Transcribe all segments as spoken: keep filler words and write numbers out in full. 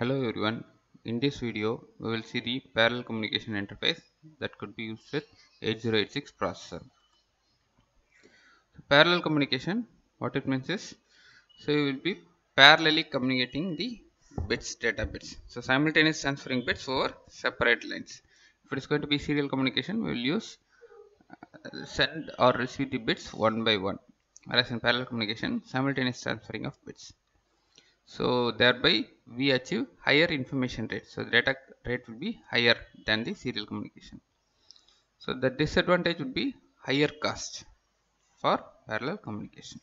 Hello everyone. In this video we will see the parallel communication interface that could be used with eight zero eight six processor. So parallel communication, what it means is, so you will be parallelly communicating the bits, data bits. So simultaneous transferring bits over separate lines. If it is going to be serial communication, we will use uh, send or receive the bits one by one. Whereas in parallel communication, simultaneous transferring of bits. So thereby we achieve higher information rate. So the data rate will be higher than the serial communication. So the disadvantage would be higher cost for parallel communication.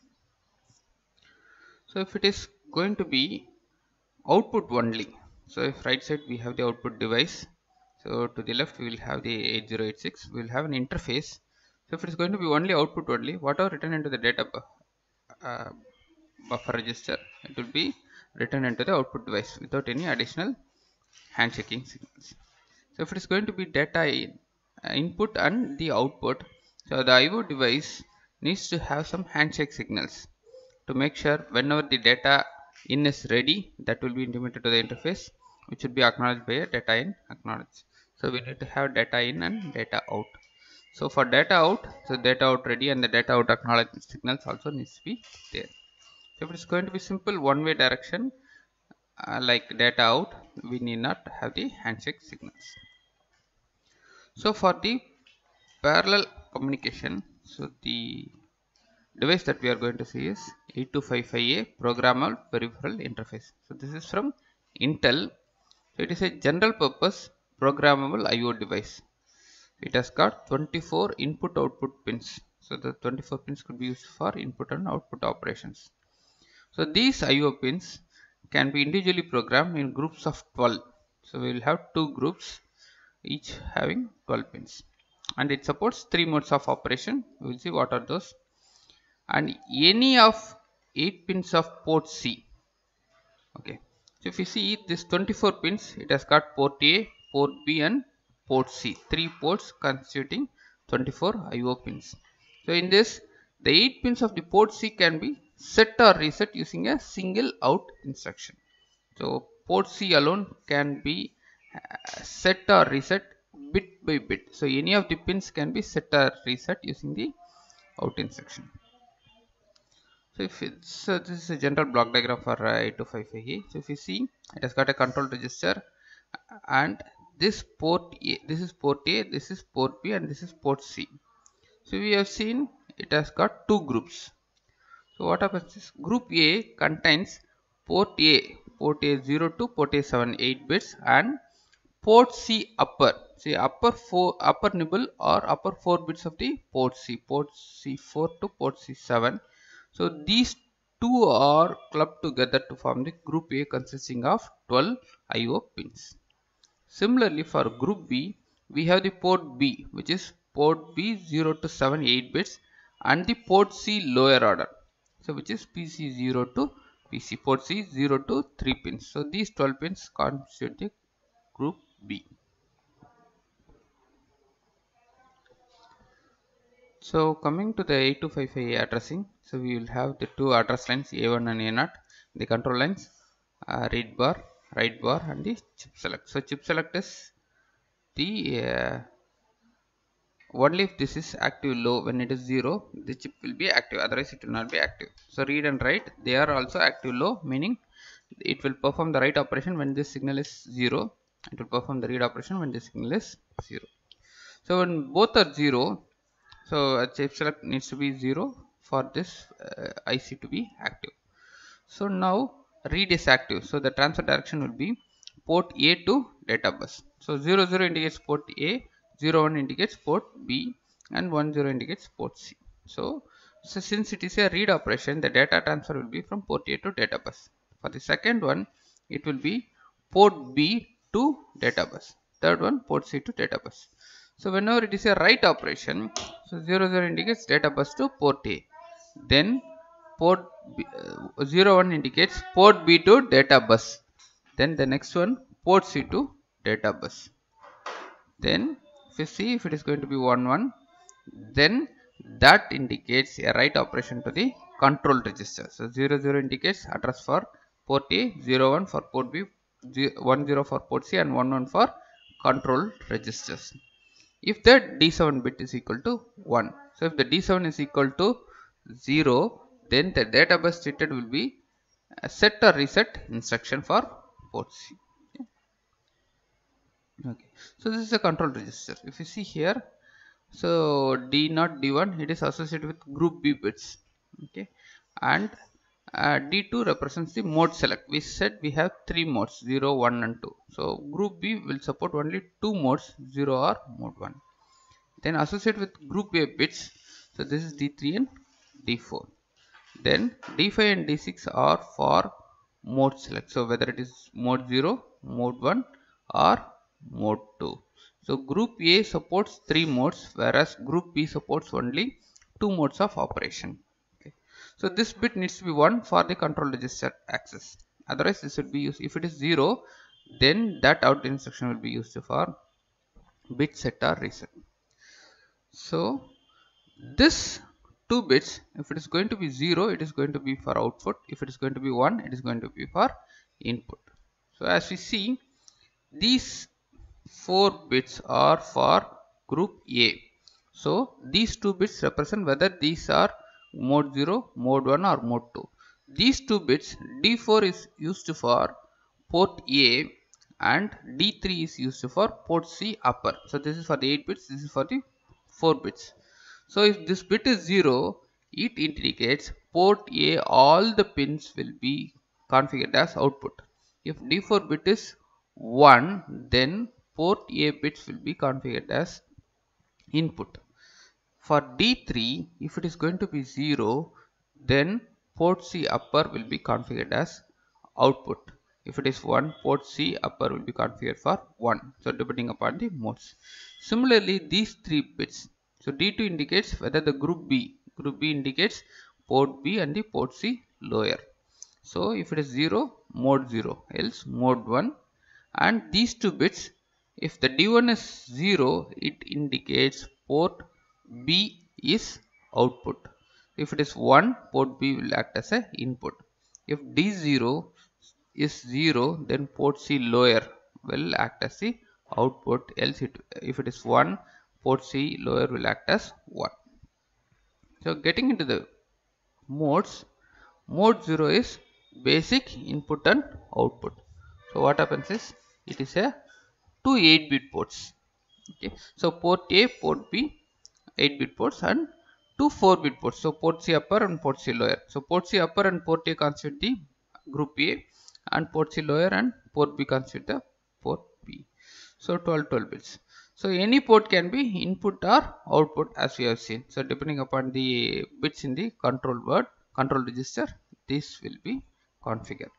So if it is going to be output only, so if right side we have the output device, so to the left we will have the eight zero eight six, we will have an interface. So if it is going to be only output only, whatever written into the data uh, buffer register, it will be written into the output device without any additional handshaking signals. So if it is going to be data in, uh, input and the output, so the I O device needs to have some handshake signals to make sure whenever the data in is ready, that will be intimated to the interface, which should be acknowledged by a data in acknowledge. So we need to have data in and data out. So for data out, so data out ready and the data out acknowledgement signals also needs to be there. So if it is going to be simple one way direction uh, like data out, we need not have the handshake signals. So for the parallel communication, so the device that we are going to see is eight two five five A programmable peripheral interface. So this is from Intel. So it is a general purpose programmable I O device. It has got twenty-four input output pins. So the twenty-four pins could be used for input and output operations. So these I O pins can be individually programmed in groups of twelve. So we will have two groups, each having twelve pins, and it supports three modes of operation. We will see what are those. And any of eight pins of port C. Okay, so if you see this twenty-four pins, it has got port A, port B and port C, three ports constituting twenty-four I O pins. So in this, the eight pins of the port C can be set or reset using a single out instruction. So port C alone can be set or reset bit by bit. So any of the pins can be set or reset using the out instruction. So if it's so this is a general block diagram for uh, eight two five five A. So if you see, it has got a control register, and this port A, this is port A, this is port B, and this is port C. So we have seen it has got two groups. So what happens is, group A contains port A, port A zero to port A seven, eight bits, and port C upper, see upper four, upper nibble or upper four bits of the port C, port C four to port C seven. So these two are clubbed together to form the group A consisting of twelve I O pins. Similarly for group B, we have the port B, which is port B zero to seven, eight bits, and the port C lower order, so which is P C zero to P C, port C zero to three pins. So these twelve pins constitute the group B. So coming to the eight two five five A addressing, so we will have the two address lines A one and A zero, the control lines, uh, read bar, write bar, and the chip select. So chip select is the uh, only if this is active low, when it is zero, the chip will be active, otherwise it will not be active. So read and write, they are also active low, meaning it will perform the write operation when this signal is zero, it will perform the read operation when the signal is zero. So when both are zero, so a chip select needs to be zero for this uh, I C to be active. So now read is active, so the transfer direction will be port A to data bus. So zero zero indicates port A, zero one indicates port B, and one zero indicates port C. So, so since it is a read operation, the data transfer will be from port A to data bus. For the second one, it will be port B to data bus. Third one, port C to data bus. So whenever it is a write operation, so zero zero indicates data bus to port A. Then port B, uh, zero one indicates port B to data bus. Then the next one, port C to data bus. Then if you see, if it is going to be one one, then that indicates a write operation to the control register. So zero zero indicates address for port A, zero one for port B, one zero for port C and one one for control registers. If the D seven bit is equal to one, so if the D seven is equal to zero, then the data bus treated will be a set or reset instruction for port C. Okay. Okay, so this is a control register. If you see here, so D not D one, it is associated with group B bits. Okay, and uh, D two represents the mode select. We said we have three modes, zero, one and two. So group B will support only two modes, zero or mode one. Then associated with group A bits, so this is D three and D four. Then D five and D six are for mode select. So whether it is mode zero, mode one or mode two. So group A supports three modes, whereas group B supports only two modes of operation. Okay. So this bit needs to be one for the control register access. Otherwise this would be used. If it is zero, then that out instruction will be used for bit set or reset. So this two bits, if it is going to be zero, it is going to be for output. If it is going to be one, it is going to be for input. So as we see, these four bits are for group A. So these two bits represent whether these are mode zero, mode one or mode two. These two bits, D four is used for port A and D three is used for port C upper. So this is for the eight bits, this is for the four bits. So if this bit is zero, it indicates port A all the pins will be configured as output. If D four bit is one, then port A bits will be configured as input. For D three, if it is going to be zero, then port C upper will be configured as output. If it is one, port C upper will be configured for one. So depending upon the modes. Similarly, these three bits. So D two indicates whether the group B, group B indicates port B and the port C lower. So if it is zero, mode zero, else mode one. And these two bits, if the D one is zero, it indicates port B is output. If it is one, port B will act as a input. If D zero is zero, then port C lower will act as the output, else it, if it is one, port C lower will act as one. So getting into the modes, mode zero is basic input and output. So what happens is, it is a two eight bit ports. Okay, so port A, port B, eight bit ports, and two four bit ports. So port C upper and port C lower. So port C upper and port A constitute the group A, and port C lower and port B constitute the port B. So twelve twelve bits. So any port can be input or output, as we have seen. So depending upon the bits in the control word, control register, this will be configured.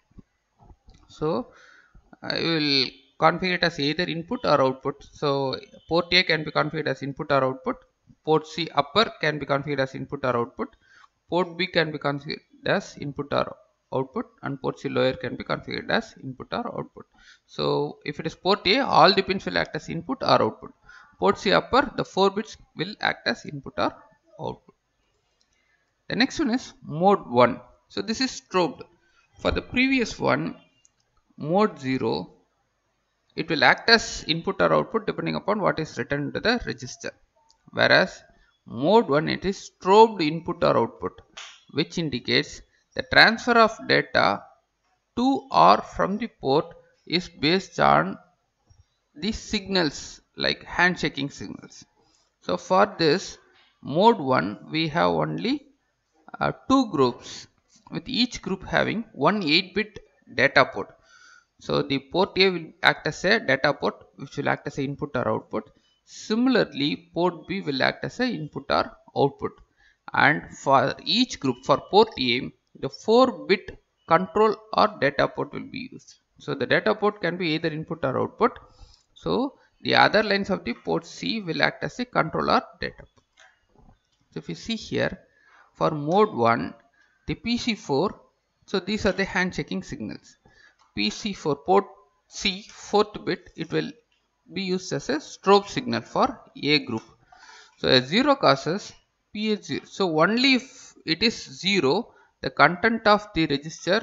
So I will configure it as either input or output. So port A can be configured as input or output. Port C upper can be configured as input or output. Port B can be configured as input or output, and port C lower can be configured as input or output. So if it is port A, all the pins will act as input or output. Port C upper, the four bits will act as input or output. The next one is mode one. So this is strobed. For the previous one, mode zero, it will act as input or output depending upon what is written into the register. Whereas mode one, it is strobed input or output, which indicates the transfer of data to or from the port is based on the signals, like handshaking signals. So for this mode one, we have only uh, two groups, with each group having one eight bit data port. So the port A will act as a data port, which will act as an input or output. Similarly, port B will act as an input or output. And for each group, for port A, the four bit control or data port will be used. So the data port can be either input or output. So the other lines of the port C will act as a control or data port. So if you see here, for mode one, the P C four, so these are the handshaking signals. P C four, port C, fourth bit, it will be used as a strobe signal for A group. So a zero causes P H zero. So only if it is zero, the content of the register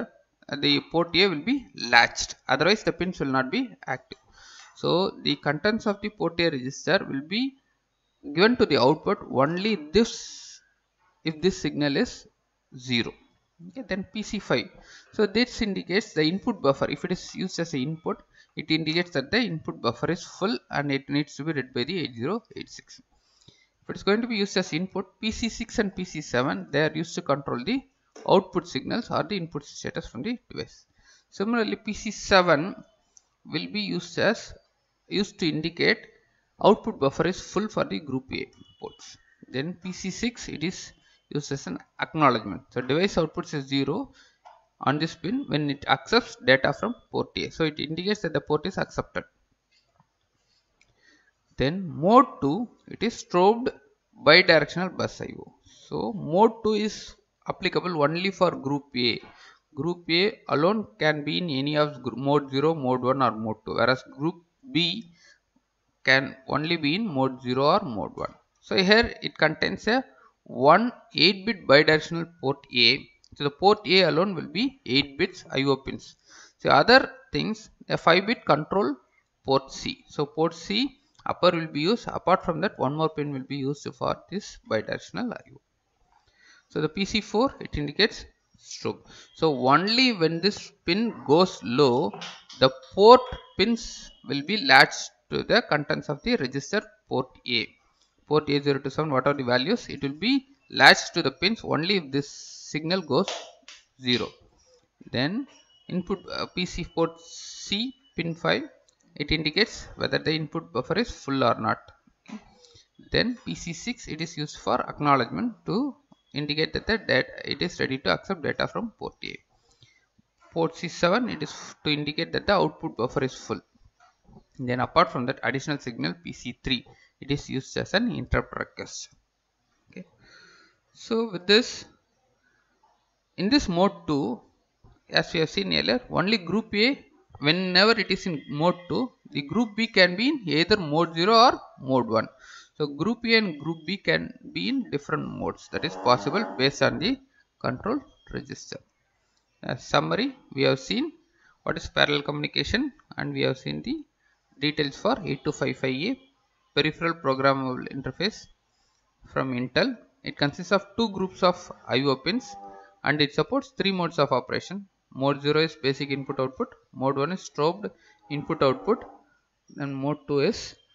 uh, the port A will be latched, otherwise the pins will not be active. So the contents of the port A register will be given to the output only this if this signal is zero. Okay, then P C five. So this indicates the input buffer. If it is used as an input, it indicates that the input buffer is full and it needs to be read by the eight zero eight six. If it is going to be used as input, P C six and P C seven, they are used to control the output signals or the input status from the device. Similarly, P C seven will be used as used to indicate output buffer is full for the group A ports. Then P C six, it is used as an acknowledgement. So device outputs is zero on this pin when it accepts data from port A. So it indicates that the port is accepted. Then mode two, it is strobed bidirectional bus I O. So mode two is applicable only for group A. Group A alone can be in any of mode zero, mode one or mode two, whereas group B can only be in mode zero or mode one. So here it contains a one eight bit bidirectional port A. So the port A alone will be eight bits I O pins. So other things, a five bit control port C. So port C upper will be used. Apart from that, one more pin will be used for this bidirectional I O. So the P C four, it indicates strobe. So only when this pin goes low, the port pins will be latched to the contents of the register port A. Port A zero to seven, what are the values? It will be latched to the pins only if this signal goes zero. Then input uh, P C port C pin five, it indicates whether the input buffer is full or not. Okay. Then P C six, it is used for acknowledgement to indicate that the data, it is ready to accept data from port A. Port C seven, it is to indicate that the output buffer is full. Then apart from that, additional signal P C three, it is used as an interrupt request. Okay. So with this, in this mode two, as we have seen earlier, only group A, whenever it is in mode two, the group B can be in either mode zero or mode one. So group A and group B can be in different modes. That is possible based on the control register. As summary, we have seen what is parallel communication and we have seen the details for eight two five five A peripheral programmable interface from Intel. It consists of two groups of I O pins and it supports three modes of operation. Mode zero is basic input output, mode one is strobed input output, and mode two is